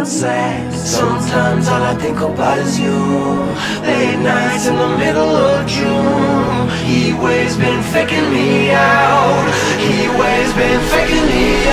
sad. Sometimes all I think about is you. Late nights in the middle of June. Heat waves been faking me out. Heat waves been faking me out.